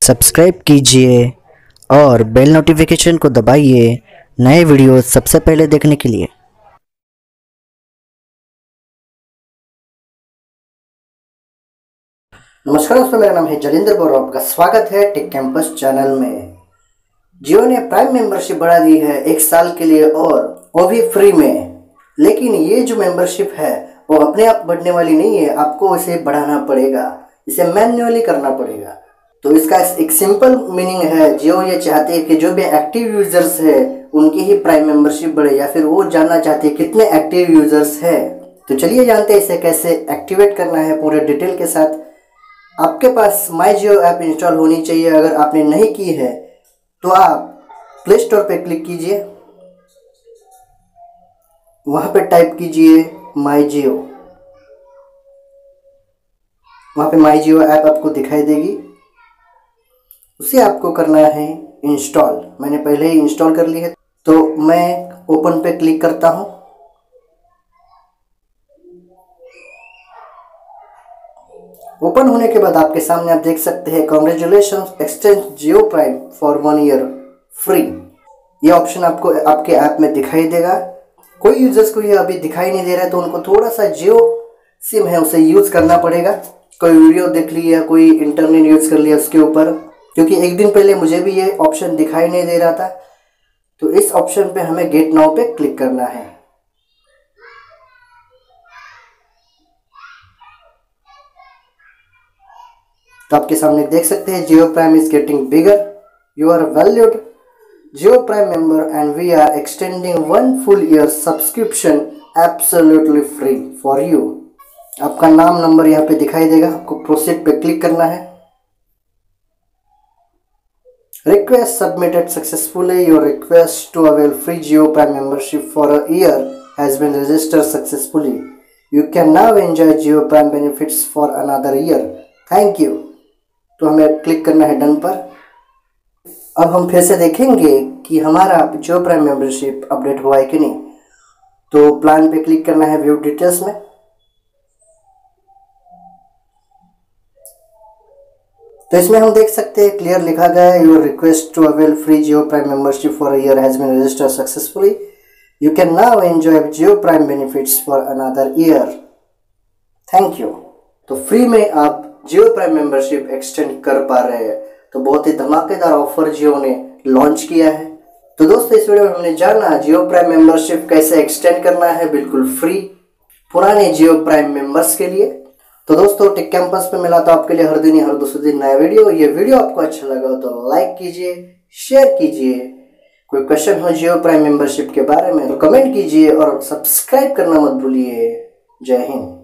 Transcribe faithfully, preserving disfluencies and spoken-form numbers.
Subscribe कीजिए और bell notification को दबाइए नए वीडियो सबसे पहले देखने के लिए। नमस्कार दोस्तों, मेरा नाम है जलिंदर और आपका स्वागत है टेक कैंपस चैनल में। जियो ने प्राइम मेंबरशिप बढ़ा दी है एक साल के लिए और वो भी फ्री में। लेकिन ये जो मेंबरशिप है वो अपने आप बढ़ने वाली नहीं है, आपको इसे बढ़ाना पड़ेगा, इसे मैन्युअली करना पड़ेगा। तो इसका एक सिंपल मीनिंग है, जियो ये चाहते हैं कि जो भी एक्टिव यूजर्स है उनकी ही प्राइम मेंबरशिप बढ़े, या फिर वो जानना चाहते हैं कितने एक्टिव यूजर्स है। तो चलिए जानते हैं इसे कैसे एक्टिवेट करना है पूरे डिटेल के साथ। आपके पास माई जियो ऐप इंस्टॉल होनी चाहिए। अगर आपने नहीं की है तो आप प्ले स्टोर पे क्लिक कीजिए, वहां पे टाइप कीजिए माई जियो। वहां पे माई जियो ऐप आपको दिखाई देगी, उसे आपको करना है इंस्टॉल। मैंने पहले ही इंस्टॉल कर ली है, तो मैं ओपन पे क्लिक करता हूं। ओपन होने के बाद आपके सामने आप देख सकते हैं congratulations, extend Jio Prime for one year free. ये ऑप्शन आपको आपके ऐप में दिखाई देगा। कोई यूजर्स को ये अभी दिखाई नहीं दे रहा है, तो उनको थोड़ा सा जियो सिम है उसे यूज करना पड़ेगा। कोई वीडियो देख लिया, कोई इंटरनेट यूज कर लिया उसके ऊपर, क्योंकि एक दिन पहले मुझे भी ये ऑप्शन दिखाई नहीं दे रहा था। तो इस ऑप्शन पे हमें गेट नाउ पे क्लिक करना है। तो आपके सामने देख सकते हैं Jio Prime is getting bigger, you are valued Jio Prime member and we are extending one full year subscription absolutely free for you. आपका नाम नंबर यहाँ पे दिखाई देगा, आपको प्रोसीड पे क्लिक करना है। Request submitted successfully, your request to avail free Jio Prime membership for a year has been registered successfully, you can now enjoy Jio Prime benefits for another year, thank you. तो हमें क्लिक करना है done पर। अब हम फिर से देखेंगे कि हमारा जियो प्राइम मेंबरशिप अपडेट हुआ है कि नहीं। तो प्लान पे क्लिक करना है व्यू डिटेल्स में। तो इसमें हम देख सकते हैं क्लियर लिखा गया है, your request to avail free Jio Prime membership for a year has been registered successfully, you can now enjoy Jio Prime benefits for another year, thank you. तो फ्री में आप जियो प्राइम मेंबरशिप एक्सटेंड कर पा रहे हैं। तो बहुत ही धमाकेदार ऑफर जियो ने लॉन्च किया है। तो दोस्तों, इस वीडियो में हमने जाना जियो प्राइम मेंबरशिप कैसे एक्सटेंड करना है बिल्कुल फ्री पुराने जियो प्राइम मेंबर्स के लिए। तो दोस्तों, टेक कैंपस पे मिला तो आपके लिए हर दिन हर दूसरे दिन नया वीडियो। ये वीडियो आपको अच्छा लगा तो लाइक कीजिए, शेयर कीजिए। कोई क्वेश्चन हो जियो प्राइम मेंबरशिप के बारे में तो कमेंट कीजिए और सब्सक्राइब करना मत भूलिए। जय हिंद।